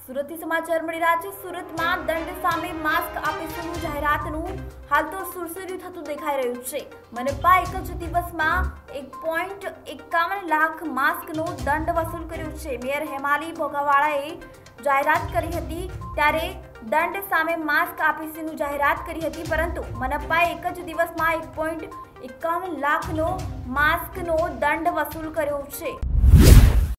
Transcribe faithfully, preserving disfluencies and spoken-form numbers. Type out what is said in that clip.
સુરતથી સમાચાર મળી રહ્યા છે। સુરતમાં દંડ સામે માસ્ક આપીશું જાહેરાતનું હાલ તો સુરસુર્યું થતું દેખાઈ રહ્યું છે। મનપા એક જ દિવસમાં એક પોઈન્ટ એકાવન લાખ માસ્કનો દંડ વસૂલ કર્યો છે। મેયર હેમાલી ભોગાવાળાએ જાહેરાત કરી હતી ત્યારે દંડ સામે માસ્ક આપીશું જાહેરાત કરી હતી, પરંતુ મનપાએ એક જ દિવસમાં એક પોઈન્ટ એકાવન લાખનો માસ્કનો દંડ વસૂલ કર્યો છે।